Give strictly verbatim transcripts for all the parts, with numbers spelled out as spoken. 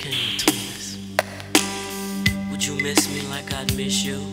came between us. Would you miss me like I'd miss you?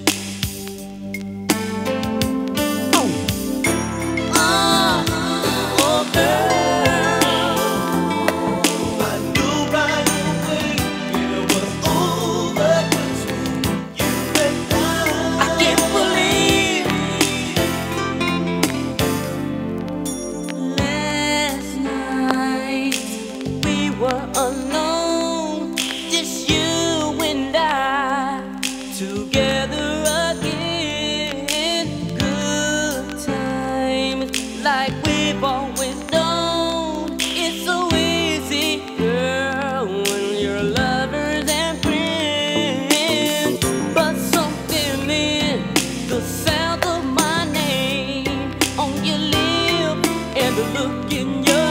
Alone, just you and I, together again. Good times like we've always known. It's so easy, girl, when you're lovers and friends. But something in the sound of my name on your lips and the look in your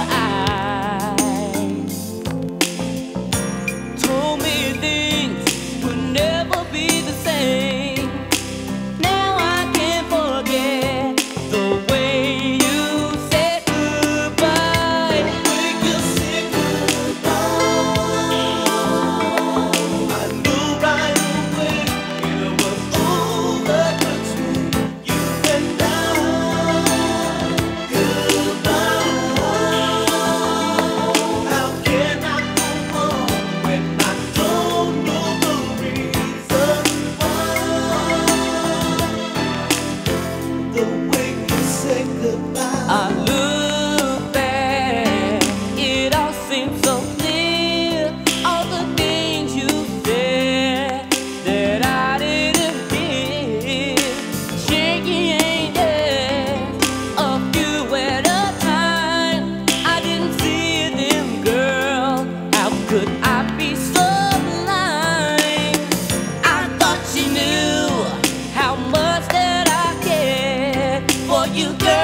I look back, it all seems so clear. All the things you said that I didn't hear. Shaky angels, a few at a time. I didn't see them, girl. How could I be so blind? I thought you knew how much that I cared for you, girl.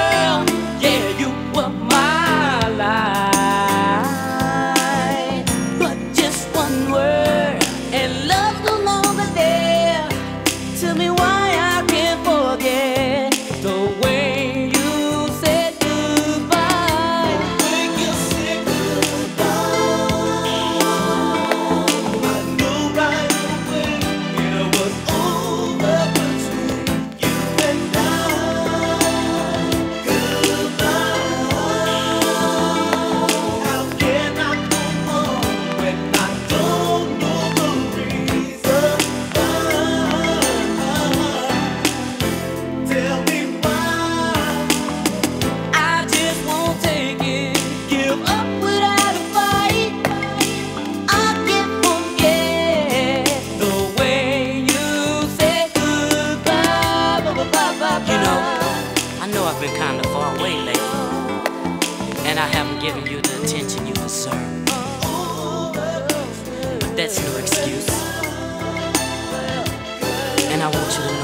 I've been kinda far away lately, and I haven't given you the attention you deserve. But that's no excuse, and I want you to